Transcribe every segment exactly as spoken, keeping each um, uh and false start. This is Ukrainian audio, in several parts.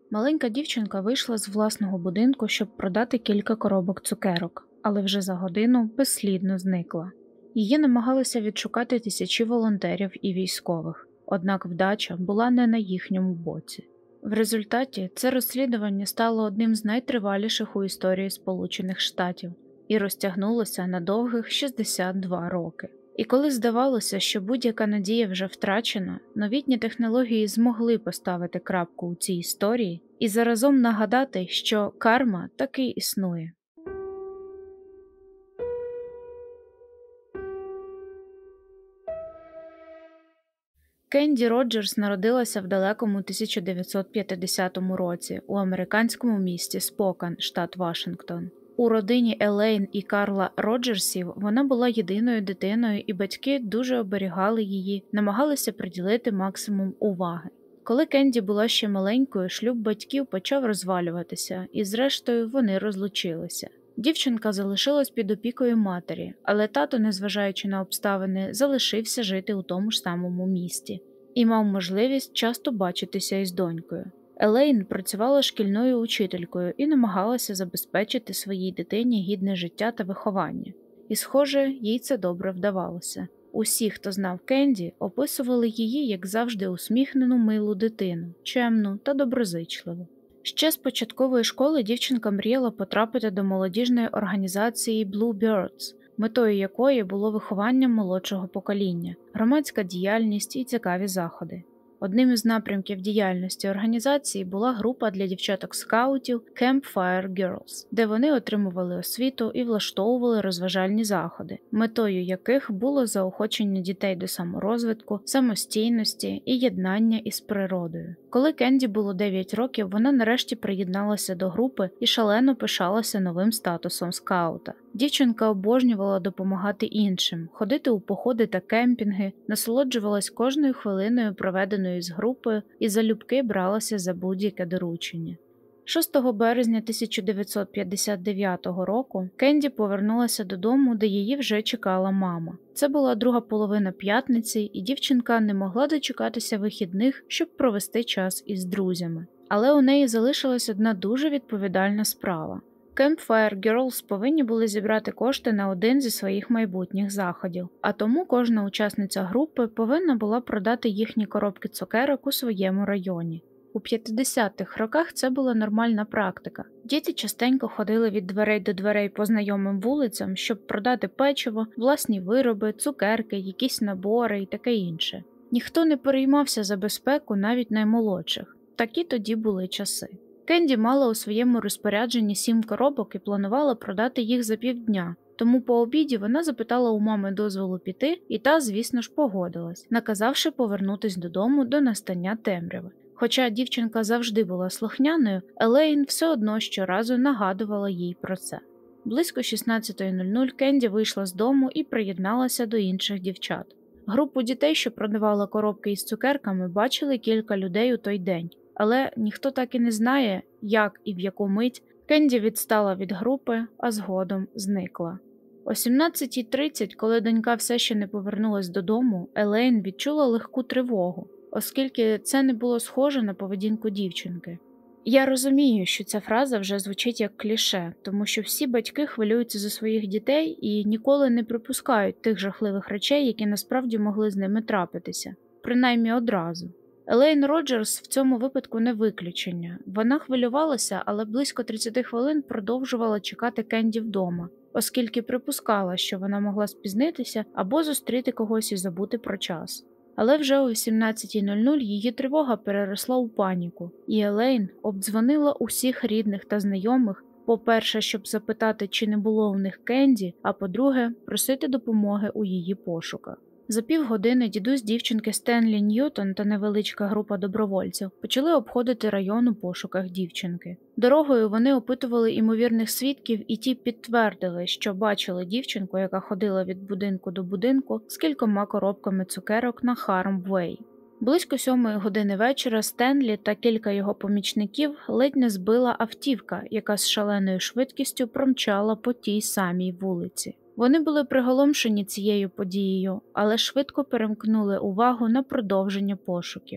Маленька дівчинка вийшла з власного будинку, щоб продати кілька коробок цукерок, але вже за годину безслідно зникла. Її намагалися відшукати тисячі волонтерів і військових, однак вдача була не на їхньому боці. В результаті це розслідування стало одним з найтриваліших у історії Сполучених Штатів і розтягнулося на довгих шістдесят два роки. І коли здавалося, що будь-яка надія вже втрачена, новітні технології змогли поставити крапку у цій історії і заразом нагадати, що карма таки існує. Кенді Роджерс народилася в далекому тисяча дев'ятсот п'ятдесятому році у американському місті Спокан, штат Вашингтон. У родині Елейн і Карла Роджерсів вона була єдиною дитиною, і батьки дуже оберігали її, намагалися приділити максимум уваги. Коли Кенді була ще маленькою, шлюб батьків почав розвалюватися, і зрештою вони розлучилися. Дівчинка залишилась під опікою матері, але тато, незважаючи на обставини, залишився жити у тому ж самому місті і мав можливість часто бачитися із донькою. Елейн працювала шкільною учителькою і намагалася забезпечити своїй дитині гідне життя та виховання. І, схоже, їй це добре вдавалося. Усі, хто знав Кенді, описували її, як завжди, усміхнену милу дитину, чемну та доброзичливу. Ще з початкової школи дівчинка мріяла потрапити до молодіжної організації Blue Birds, метою якої було виховання молодшого покоління, громадська діяльність і цікаві заходи. Одним із напрямків діяльності організації була група для дівчаток-скаутів Campfire Girls, де вони отримували освіту і влаштовували розважальні заходи, метою яких було заохочення дітей до саморозвитку, самостійності і єднання із природою. Коли Кенді було дев'ять років, вона нарешті приєдналася до групи і шалено пишалася новим статусом скаута. Дівчинка обожнювала допомагати іншим, ходити у походи та кемпінги, насолоджувалась кожною хвилиною, проведеною з групою, і залюбки бралася за будь-яке доручення. шостого березня тисяча дев'ятсот п'ятдесят дев'ятого року Кенді повернулася додому, де її вже чекала мама. Це була друга половина п'ятниці, і дівчинка не могла дочекатися вихідних, щоб провести час із друзями. Але у неї залишилась одна дуже відповідальна справа. Campfire Girls повинні були зібрати кошти на один зі своїх майбутніх заходів, а тому кожна учасниця групи повинна була продати їхні коробки цукерок у своєму районі. У п'ятдесятих роках це була нормальна практика. Діти частенько ходили від дверей до дверей по знайомим вулицям, щоб продати печиво, власні вироби, цукерки, якісь набори і таке інше. Ніхто не переймався за безпеку навіть наймолодших. Такі тоді були часи. Кенді мала у своєму розпорядженні сім коробок і планувала продати їх за півдня, тому по обіді вона запитала у мами дозволу піти, і та, звісно ж, погодилась, наказавши повернутись додому до настання темряви. Хоча дівчинка завжди була слухняною, Елейн все одно щоразу нагадувала їй про це. Близько шістнадцятої нуль нуль Кенді вийшла з дому і приєдналася до інших дівчат. Групу дітей, що продавала коробки із цукерками, бачили кілька людей у той день. Але ніхто так і не знає, як і в яку мить Кенді відстала від групи, а згодом зникла. О сімнадцятій тридцять, коли донька все ще не повернулась додому, Елейн відчула легку тривогу, оскільки це не було схоже на поведінку дівчинки. Я розумію, що ця фраза вже звучить як кліше, тому що всі батьки хвилюються за своїх дітей і ніколи не припускають тих жахливих речей, які насправді могли з ними трапитися, принаймні одразу. Елейн Роджерс в цьому випадку не виключення. Вона хвилювалася, але близько тридцять хвилин продовжувала чекати Кенді вдома, оскільки припускала, що вона могла спізнитися або зустріти когось і забути про час. Але вже о вісімнадцятій нуль нуль її тривога переросла у паніку, і Елейн обдзвонила усіх рідних та знайомих, по-перше, щоб запитати, чи не було у них Кенді, а по-друге, просити допомоги у її пошуках. За півгодини дідусь дівчинки Стенлі Ньютон та невеличка група добровольців почали обходити район у пошуках дівчинки. Дорогою вони опитували імовірних свідків, і ті підтвердили, що бачили дівчинку, яка ходила від будинку до будинку з кількома коробками цукерок на Харм-Вей. Близько сьомої години вечора Стенлі та кілька його помічників ледь не збила автівка, яка з шаленою швидкістю промчала по тій самій вулиці. Вони були приголомшені цією подією, але швидко перемкнули увагу на продовження пошуків.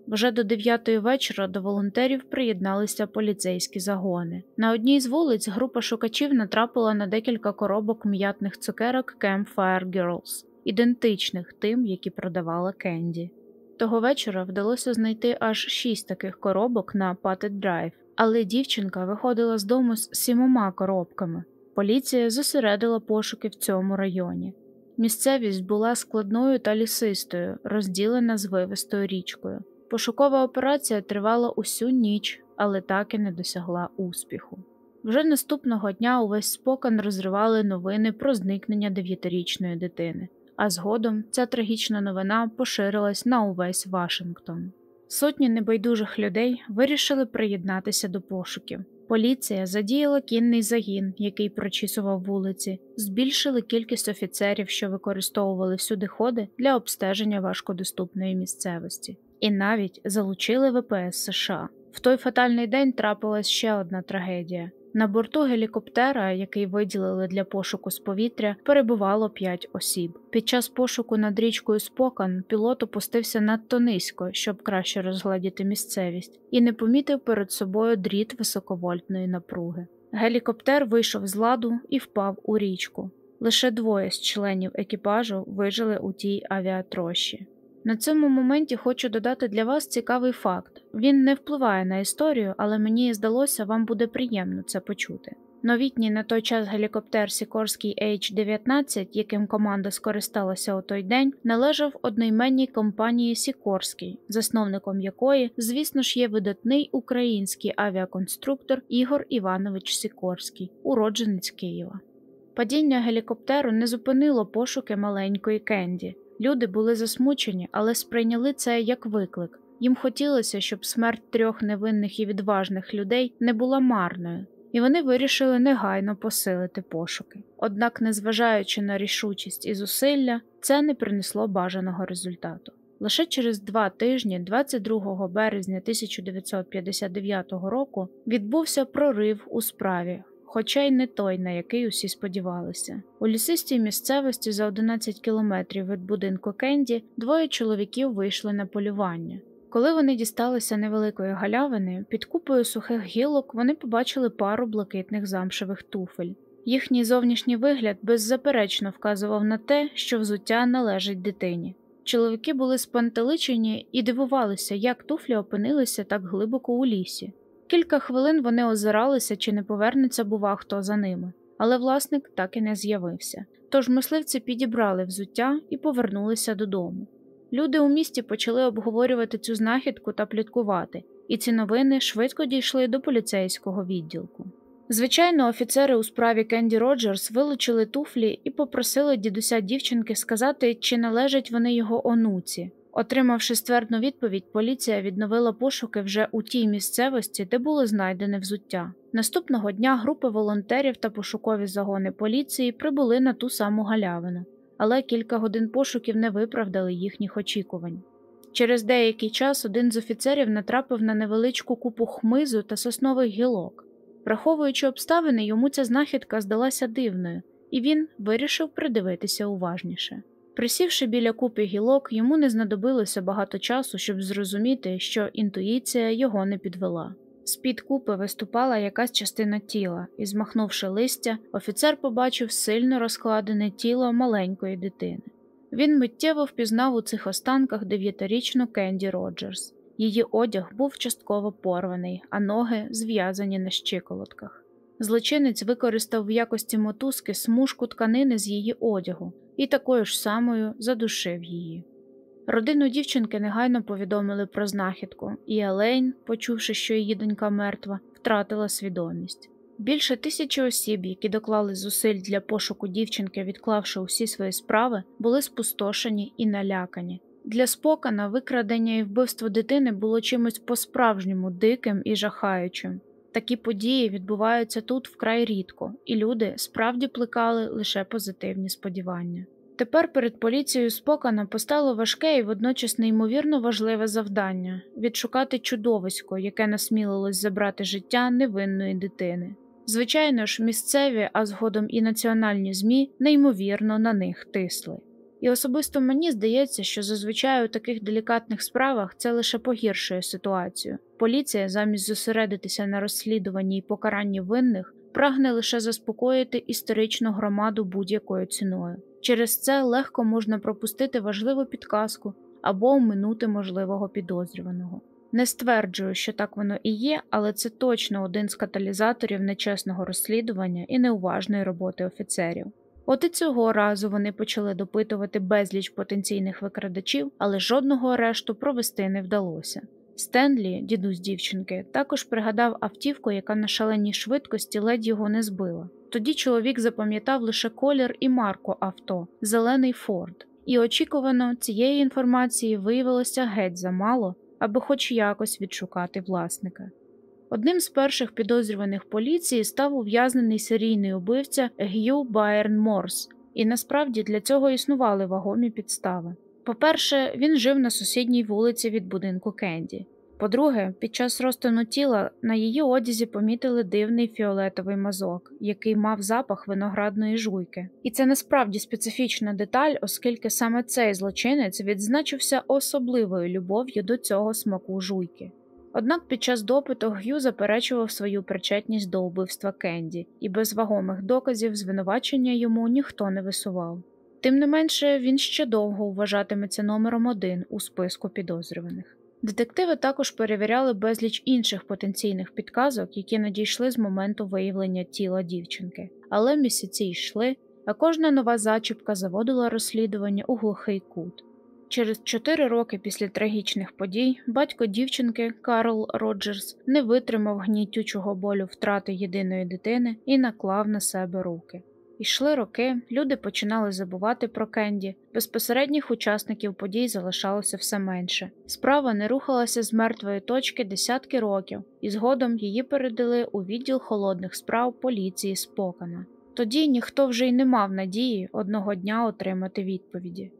Вже до дев'ятої вечора до волонтерів приєдналися поліцейські загони. На одній з вулиць група шукачів натрапила на декілька коробок м'ятних цукерок Campfire Girls, ідентичних тим, які продавала Кенді. Того вечора вдалося знайти аж шість таких коробок на Паттед Драйв, але дівчинка виходила з дому з сімома коробками. Поліція зосередила пошуки в цьому районі. Місцевість була складною та лісистою, розділена звивистою річкою. Пошукова операція тривала усю ніч, але так і не досягла успіху. Вже наступного дня увесь Спокан розривали новини про зникнення дев'ятирічної дитини, а згодом ця трагічна новина поширилась на увесь Вашингтон. Сотні небайдужих людей вирішили приєднатися до пошуків. Поліція задіяла кінний загін, який прочісував вулиці, збільшили кількість офіцерів, що використовували всюдиходи для обстеження важкодоступної місцевості. І навіть залучили ве пе ес США. В той фатальний день трапилась ще одна трагедія. На борту гелікоптера, який виділили для пошуку з повітря, перебувало п'ять осіб. Під час пошуку над річкою Спокан пілот опустився надто низько, щоб краще розгледіти місцевість, і не помітив перед собою дріт високовольтної напруги. Гелікоптер вийшов з ладу і впав у річку. Лише двоє з членів екіпажу вижили у тій авіатрощі. На цьому моменті хочу додати для вас цікавий факт. Він не впливає на історію, але мені здалося, вам буде приємно це почути. Новітній на той час гелікоптер Сікорський ейч дев'ятнадцять, яким команда скористалася у той день, належав одноіменній компанії Сікорський, засновником якої, звісно ж, є видатний український авіаконструктор Ігор Іванович Сікорський, уродженець Києва. Падіння гелікоптеру не зупинило пошуки маленької Кенді. Люди були засмучені, але сприйняли це як виклик. Їм хотілося, щоб смерть трьох невинних і відважних людей не була марною, і вони вирішили негайно посилити пошуки. Однак, незважаючи на рішучість і зусилля, це не принесло бажаного результату. Лише через два тижні, двадцять другого березня тисяча дев'ятсот п'ятдесят дев'ятого року, відбувся прорив у справі, хоча й не той, на який усі сподівалися. У лісистій місцевості за одинадцять кілометрів від будинку Кенді двоє чоловіків вийшли на полювання. Коли вони дісталися невеликої галявини, під купою сухих гілок вони побачили пару блакитних замшевих туфель. Їхній зовнішній вигляд беззаперечно вказував на те, що взуття належить дитині. Чоловіки були спантеличені і дивувалися, як туфлі опинилися так глибоко у лісі. Кілька хвилин вони озиралися, чи не повернеться, бува, хто за ними. Але власник так і не з'явився. Тож мисливці підібрали взуття і повернулися додому. Люди у місті почали обговорювати цю знахідку та пліткувати, і ці новини швидко дійшли до поліцейського відділку. Звичайно, офіцери у справі Кенді Роджерс вилучили туфлі і попросили дідуся дівчинки сказати, чи належать вони його онуці. Отримавши ствердну відповідь, поліція відновила пошуки вже у тій місцевості, де було знайдене взуття. Наступного дня групи волонтерів та пошукові загони поліції прибули на ту саму галявину, але кілька годин пошуків не виправдали їхніх очікувань. Через деякий час один з офіцерів натрапив на невеличку купу хмизу та соснових гілок. Враховуючи обставини, йому ця знахідка здалася дивною, і він вирішив придивитися уважніше. Присівши біля купи гілок, йому не знадобилося багато часу, щоб зрозуміти, що інтуїція його не підвела. З-під купи виступала якась частина тіла, і, змахнувши листя, офіцер побачив сильно розкладене тіло маленької дитини. Він миттєво впізнав у цих останках дев'ятирічну Кенді Роджерс. Її одяг був частково порваний, а ноги зв'язані на щиколотках. Злочинець використав в якості мотузки смужку тканини з її одягу і такою ж самою задушив її. Родину дівчинки негайно повідомили про знахідку, і Елейн, почувши, що її донька мертва, втратила свідомість. Більше тисячі осіб, які доклали зусиль для пошуку дівчинки, відклавши усі свої справи, були спустошені і налякані. Для Спокана викрадення і вбивство дитини було чимось по-справжньому диким і жахаючим. Такі події відбуваються тут вкрай рідко, і люди справді плекали лише позитивні сподівання. Тепер перед поліцією Спокана постало важке і водночас неймовірно важливе завдання – відшукати чудовисько, яке насмілилось забрати життя невинної дитини. Звичайно ж, місцеві, а згодом і національні ЗМІ неймовірно на них тисли. І особисто мені здається, що зазвичай у таких делікатних справах це лише погіршує ситуацію. Поліція, замість зосередитися на розслідуванні і покаранні винних, прагне лише заспокоїти історичну громаду будь-якою ціною. Через це легко можна пропустити важливу підказку або оминути можливого підозрюваного. Не стверджую, що так воно і є, але це точно один з каталізаторів нечесного розслідування і неуважної роботи офіцерів. От і цього разу вони почали допитувати безліч потенційних викрадачів, але жодного арешту провести не вдалося. Стенлі, дідусь дівчинки, також пригадав автівку, яка на шаленій швидкості ледь його не збила. Тоді чоловік запам'ятав лише колір і марку авто – зелений Форд. І очікувано, цієї інформації виявилося геть замало, аби хоч якось відшукати власника. Одним з перших підозрюваних поліції став ув'язнений серійний убивця Г'ю Байерн Морс, і насправді для цього існували вагомі підстави. По-перше, він жив на сусідній вулиці від будинку Кенді. По-друге, під час розтину тіла на її одязі помітили дивний фіолетовий мазок, який мав запах виноградної жуйки. І це насправді специфічна деталь, оскільки саме цей злочинець відзначився особливою любов'ю до цього смаку жуйки. Однак під час допиту Г'ю заперечував свою причетність до убивства Кенді, і без вагомих доказів звинувачення йому ніхто не висував. Тим не менше, він ще довго вважатиметься номером один у списку підозрюваних. Детективи також перевіряли безліч інших потенційних підказок, які надійшли з моменту виявлення тіла дівчинки. Але місяці йшли, а кожна нова зачіпка заводила розслідування у глухий кут. Через чотири роки після трагічних подій батько дівчинки Карл Роджерс не витримав гнітючого болю втрати єдиної дитини і наклав на себе руки. Ішли роки, люди починали забувати про Кенді, безпосередніх учасників подій залишалося все менше. Справа не рухалася з мертвої точки десятки років, і згодом її передали у відділ холодних справ поліції Спокана. Тоді ніхто вже й не мав надії одного дня отримати відповіді.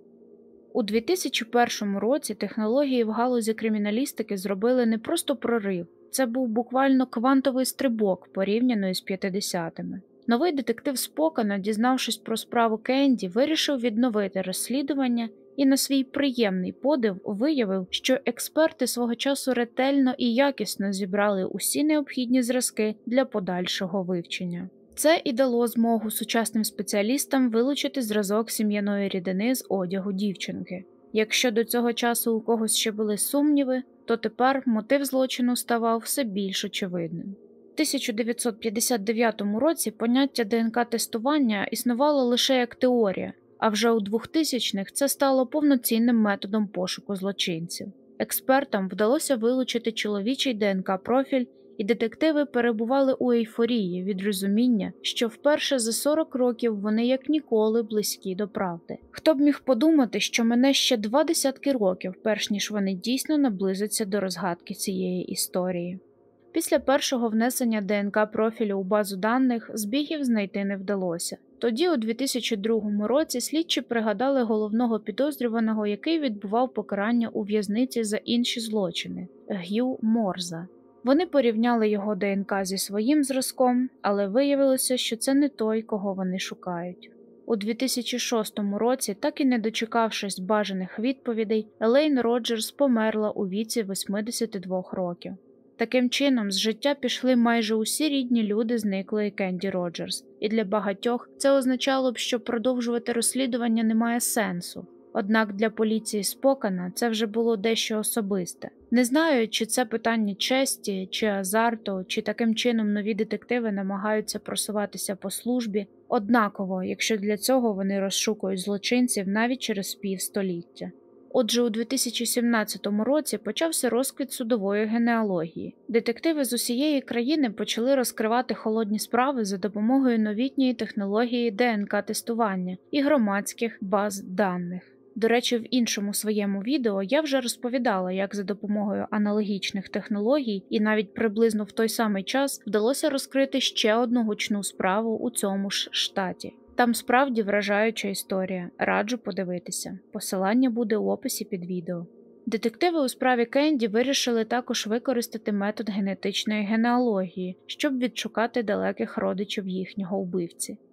У дві тисячі першому році технології в галузі криміналістики зробили не просто прорив, це був буквально квантовий стрибок порівняно із п'ятдесятими. Новий детектив Спокана, дізнавшись про справу Кенді, вирішив відновити розслідування і на свій приємний подив виявив, що експерти свого часу ретельно і якісно зібрали усі необхідні зразки для подальшого вивчення. Це і дало змогу сучасним спеціалістам вилучити зразок сім'яної рідини з одягу дівчинки. Якщо до цього часу у когось ще були сумніви, то тепер мотив злочину ставав все більш очевидним. У тисяча дев'ятсот п'ятдесят дев'ятому році поняття ДНК-тестування існувало лише як теорія, а вже у двохтисячних це стало повноцінним методом пошуку злочинців. Експертам вдалося вилучити чоловічий ДНК-профіль, і детективи перебували у ейфорії від розуміння, що вперше за сорок років вони як ніколи близькі до правди. Хто б міг подумати, що мине ще два десятки років, перш ніж вони дійсно наблизяться до розгадки цієї історії. Після першого внесення ДНК-профілю у базу даних збігів знайти не вдалося. Тоді, у дві тисячі другому році, слідчі пригадали головного підозрюваного, який відбував покарання у в'язниці за інші злочини – Г'ю Морза. Вони порівняли його ДНК зі своїм зразком, але виявилося, що це не той, кого вони шукають. У дві тисячі шостому році, так і не дочекавшись бажаних відповідей, Елейн Роджерс померла у віці восьмидесяти двох років. Таким чином, з життя пішли майже усі рідні люди зниклої Кенді Роджерс, і для багатьох це означало б, що продовжувати розслідування немає сенсу. Однак для поліції Спокана це вже було дещо особисте. Не знаю, чи це питання честі, чи азарту, чи таким чином нові детективи намагаються просуватися по службі, однаково, якщо для цього вони розшукують злочинців навіть через півстоліття. Отже, у дві тисячі сімнадцятому році почався розквіт судової генеалогії. Детективи з усієї країни почали розкривати холодні справи за допомогою новітньої технології ДНК-тестування і громадських баз даних. До речі, в іншому своєму відео я вже розповідала, як за допомогою аналогічних технологій і навіть приблизно в той самий час вдалося розкрити ще одну гучну справу у цьому ж штаті. Там справді вражаюча історія, раджу подивитися. Посилання буде у описі під відео. Детективи у справі Кенді вирішили також використати метод генетичної генеалогії, щоб відшукати далеких родичів їхнього вбивці.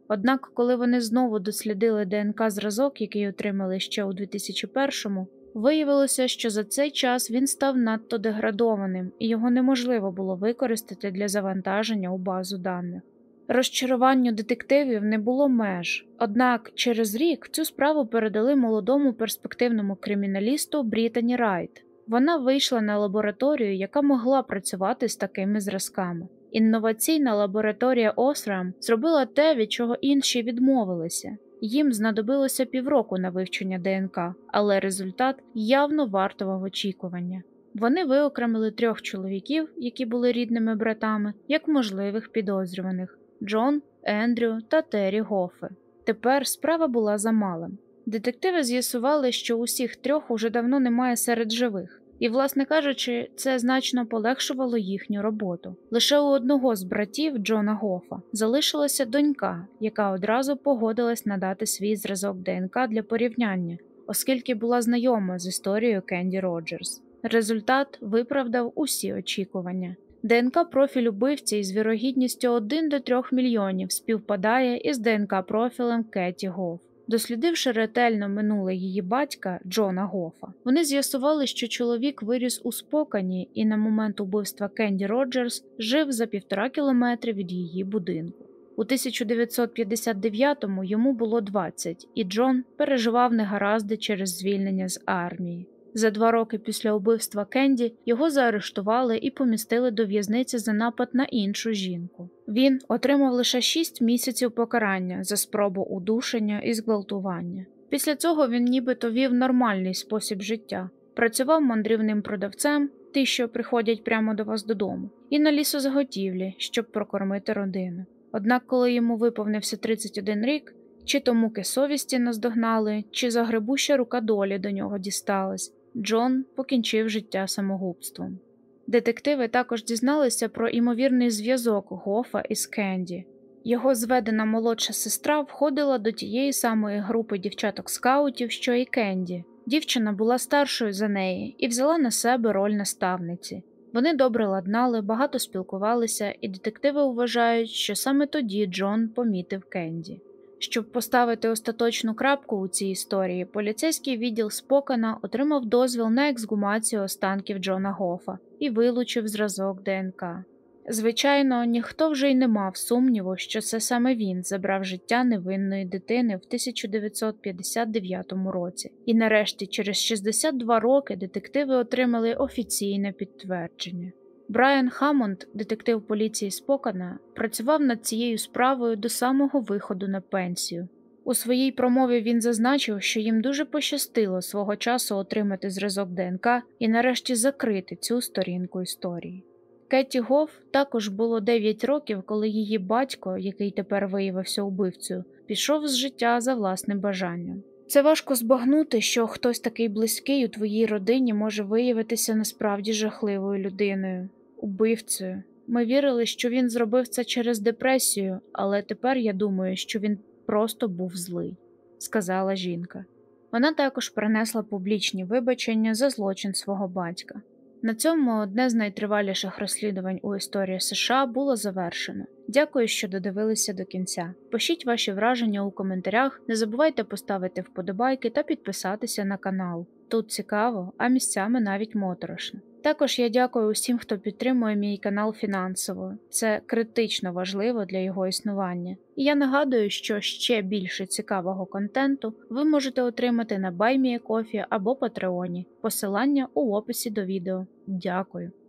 Однак, коли вони знову дослідили ДНК-зразок, який отримали ще у дві тисячі першому, виявилося, що за цей час він став надто деградованим і його неможливо було використати для завантаження у базу даних. Розчаруванню детективів не було меж, однак через рік цю справу передали молодому перспективному криміналісту Брітані Райт. Вона вийшла на лабораторію, яка могла працювати з такими зразками. Інноваційна лабораторія Осрам зробила те, від чого інші відмовилися. Їм знадобилося півроку на вивчення ДНК, але результат явно вартував очікування. Вони виокремили трьох чоловіків, які були рідними братами, як можливих підозрюваних – Джон, Ендрю та Террі Гоффи. Тепер справа була за малим. Детективи з'ясували, що усіх трьох уже давно немає серед живих. І, власне кажучи, це значно полегшувало їхню роботу. Лише у одного з братів, Джона Гоффа, залишилася донька, яка одразу погодилась надати свій зразок ДНК для порівняння, оскільки була знайома з історією Кенді Роджерс. Результат виправдав усі очікування. ДНК-профіль убивці із вірогідністю один до трьох мільйонів співпадає із ДНК-профілем Кеті Гофф. Дослідивши ретельно минуле її батька, Джона Гоффа, вони з'ясували, що чоловік виріс у Спокані і на момент убивства Кенді Роджерс жив за півтора кілометри від її будинку. У тисяча дев'ятсот п'ятдесят дев'ятому йому було двадцять, і Джон переживав негаразди через звільнення з армії. За два роки після убивства Кенді його заарештували і помістили до в'язниці за напад на іншу жінку. Він отримав лише шість місяців покарання за спробу удушення і зґвалтування. Після цього він нібито вів нормальний спосіб життя. Працював мандрівним продавцем, ті, що приходять прямо до вас додому, і на лісозаготівлі, щоб прокормити родину. Однак, коли йому виповнився тридцять один рік, чи то муки совісті наздогнали, чи загребуща рука долі до нього дісталась, Джон покінчив життя самогубством. Детективи також дізналися про імовірний зв'язок Гоффа із Кенді. Його зведена молодша сестра входила до тієї самої групи дівчаток-скаутів, що і Кенді. Дівчина була старшою за неї і взяла на себе роль наставниці. Вони добре ладнали, багато спілкувалися, і детективи вважають, що саме тоді Джон помітив Кенді. Щоб поставити остаточну крапку у цій історії, поліцейський відділ Спокана отримав дозвіл на ексгумацію останків Джона Гоффа і вилучив зразок ДНК. Звичайно, ніхто вже й не мав сумніву, що це саме він забрав життя невинної дитини в тисяча дев'ятсот п'ятдесят дев'ятому році. І нарешті, через шістдесят два роки, детективи отримали офіційне підтвердження. Брайан Хаммонд, детектив поліції Спокана, працював над цією справою до самого виходу на пенсію. У своїй промові він зазначив, що їм дуже пощастило свого часу отримати зразок ДНК і нарешті закрити цю сторінку історії. Кеті Гофф також було дев'ять років, коли її батько, який тепер виявився убивцею, пішов з життя за власним бажанням. Це важко збагнути, що хтось такий близький у твоїй родині може виявитися насправді жахливою людиною, убивцею. Ми вірили, що він зробив це через депресію, але тепер я думаю, що він просто був злий, сказала жінка. Вона також принесла публічні вибачення за злочин свого батька. На цьому одне з найтриваліших розслідувань у історії США було завершено. Дякую, що додивилися до кінця. Пишіть ваші враження у коментарях, не забувайте поставити вподобайки та підписатися на канал. Тут цікаво, а місцями навіть моторошно. Також я дякую усім, хто підтримує мій канал фінансово. Це критично важливо для його існування. І я нагадую, що ще більше цікавого контенту ви можете отримати на BuyMeACoffee або Патреоні. Посилання у описі до відео. Дякую.